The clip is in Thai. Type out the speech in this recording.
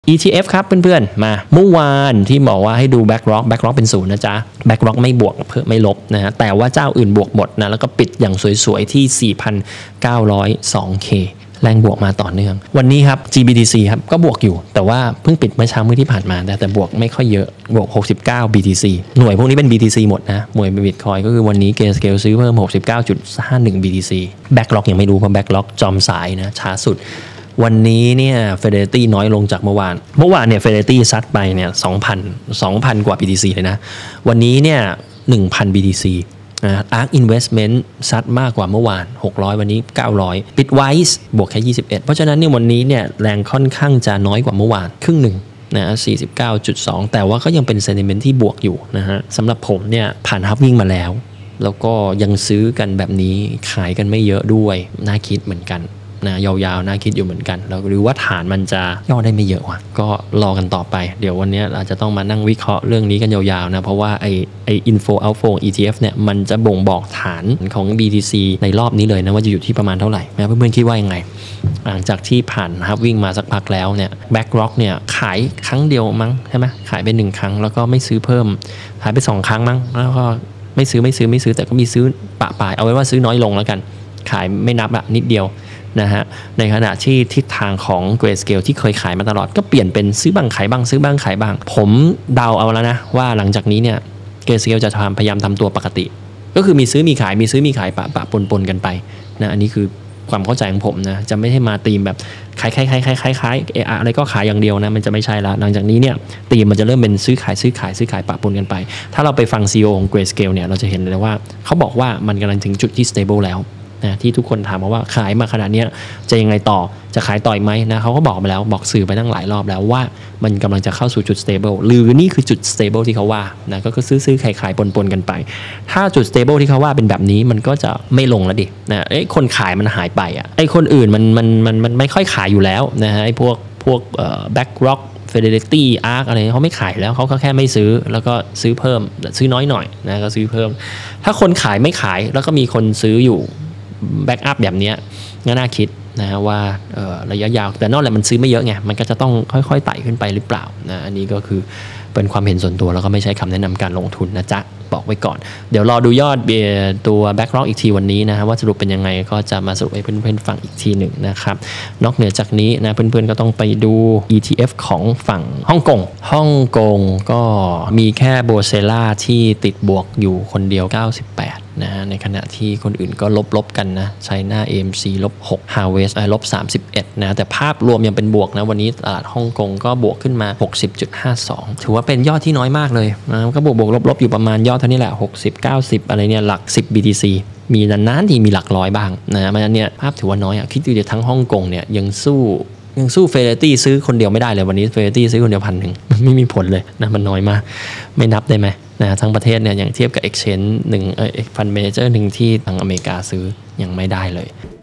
ETF ครับเพื่อนๆมาเมื่อวานที่บอกว่าให้ดู BlackRock เป็นศูนย์นะจ๊ะ BlackRock ไม่บวกเพิ่มไม่ลบนะฮะแต่ว่าเจ้าอื่นบวกหมดนะแล้วก็ปิดอย่างสวยๆที่ 4,902K แรงบวกมาต่อเนื่องวันนี้ครับ GBTC ครับก็บวกอยู่แต่ว่าเพิ่งปิดเมื่อเช้ามืดที่ผ่านมาแต่บวกไม่ค่อยเยอะบวก69 BTC หน่วยพวกนี้เป็น BTC หมดนะหน่วย Bitcoin ก็คือวันนี้ Grayscale ซื้อเพิ่ม 69.51 BTC BlackRock ยังไม่รู้เพราะ BlackRock จอมสายนะช้าสุดวันนี้เนี่ย Fidelity น้อยลงจากเมื่อวานเนี่ย Fidelity ซัดไปเนี่ย 2,000 กว่า BTC เลยนะวันนี้เนี่ย 1,000 BTC นะ ARK Investment ซัดมากกว่าเมื่อวาน600วันนี้900 Bitwise บวกแค่21เพราะฉะนั้นเนี่ยวันนี้เนี่ยแรงค่อนข้างจะน้อยกว่าเมื่อวานครึ่งหนึ่งนะ49.2 แต่ว่าก็ยังเป็น sentiment ที่บวกอยู่นะฮะสำหรับผมเนี่ยผ่านฮับวิ่งมาแล้วก็ยังซื้อกันแบบนี้ขายกันไม่เยอะด้วยน่าคิดเหมือนกันนะยาวๆน่าคิดอยู่เหมือนกันแล้วหรือว่าฐานมันจะย่อได้ไม่เยอะวะก็รอกันต่อไปเดี๋ยววันนี้อาจจะต้องมานั่งวิเคราะห์เรื่องนี้กันยาวๆนะเพราะว่าไอ info outflow ETF เนี่ยมันจะบ่งบอกฐานของ BTC ในรอบนี้เลยนะว่าจะอยู่ที่ประมาณเท่าไหร่นะเพื่อนๆคิดว่ายังไงหลังจากที่ผ่านฮับวิ่งมาสักพักแล้วเนี่ย BlackRock เนี่ยขายครั้งเดียวมั้งใช่ไหมขายไป1ครั้งแล้วก็ไม่ซื้อเพิ่มขายไป2ครั้งมั้งแล้วก็ไม่ซื้อแต่ก็มีซื้อปะปายเอาไว้ว่าซื้อน้อยลงแล้วกันขายไม่นับอะนิดเดียวนะฮะในขณะที่ทิศทางของ Grayscale ที่เคยขายมาตลอดก็เปลี่ยนเป็นซื้อบ้างขายบ้างซื้อบ้างขายบ้างผมเดาเอาแล้วนะว่าหลังจากนี้เนี่ย Grayscale จะพยายามทำตัวปกติก็คือมีซื้อมีขายปะปนกันไปนะอันนี้คือความเข้าใจของผมนะจะไม่ให้มาตีมแบบขายอะไรก็ขายอย่างเดียวนะมันจะไม่ใช่ละหลังจากนี้เนี่ยตีมมันจะเริ่มเป็นซื้อขายปะปนกันไปถ้าเราไปฟัง CEO ของ Grayscale เนี่ยเราจะเห็นเลยว่าเขาบอกว่ามันกำลังถึงจุดที่ stable แล้วนะที่ทุกคนถามมาว่าขายมาขนาดนี้จะยังไงต่อจะขายต่ออีกไหมนะเขาก็บอกมาแล้วบอกสื่อไปตั้งหลายรอบแล้วว่ามันกำลังจะเข้าสู่จุด stable หรือนี่คือจุด stable ที่เขาว่านะก็คือซื้อขายปนกันไปถ้าจุด stable ที่เขาว่าเป็นแบบนี้มันก็จะไม่ลงแล้วดินะคนขายมันหายไปอ่ะคนอื่นมันไม่ค่อยขายอยู่แล้วนะฮะพวกBlackRock Fidelity ARK อะไรเขาไม่ขายแล้วเขาก็แค่ไม่ซื้อแล้วก็ซื้อเพิ่มซื้อน้อยหน่อยนะก็ซื้อเพิ่มถ้าคนขายไม่ขายแล้วก็มีคนซื้ออยู่แบ็กอัพแบบนี้ก็น่าคิดนะว่าระยะยาวแต่นอกจากมันซื้อไม่เยอะไงมันก็จะต้องค่อยๆไต่ขึ้นไปหรือเปล่านะอันนี้ก็คือเป็นความเห็นส่วนตัวแล้วก็ไม่ใช่คำแนะนำการลงทุนนะจ๊ะบอกไว้ก่อนเดี๋ยวรอดูยอดตัว BlackRock อีกทีวันนี้นะว่าสรุปเป็นยังไงก็จะมาสรุปให้เพื่อนๆฟังอีกทีหนึ่งนะครับนอกเหนือจากนี้นะเพื่อนๆก็ต้องไปดู ETF ของฝั่งฮ่องกงก็มีแค่โบเซล่าที่ติดบวกอยู่คนเดียว98นะในขณะที่คนอื่นก็ลบกันนะ China AMC -6 Harvest -31นะแต่ภาพรวมยังเป็นบวกนะวันนี้ตลาดฮ่องกงก็บวกขึ้นมา 60.52 ถือว่าเป็นยอดที่น้อยมากเลยนะก็บวกลบอยู่ประมาณยอดเท่านี้แหละ60-90อะไรเนี่ยหลัก10 BTC มีนานๆที่มีหลักร้อยบ้างนะมันเนี่ยภาพถือว่าน้อยอ่ะคิดดูดิทั้งฮ่องกงเนี่ยยังสู้เฟเดตี้ซื้อคนเดียวไม่ได้เลยวันนี้เฟเดตี้ซื้อคนเดียว 1,000 มันไม่มีผลเลยนะมันน้อยมากไม่นับได้ไหมนะทั้งประเทศเนี่ยอย่างเทียบกับ Exchange 1 Fund Manager 1ที่ทางอเมริกาซื้อยังไม่ได้เลย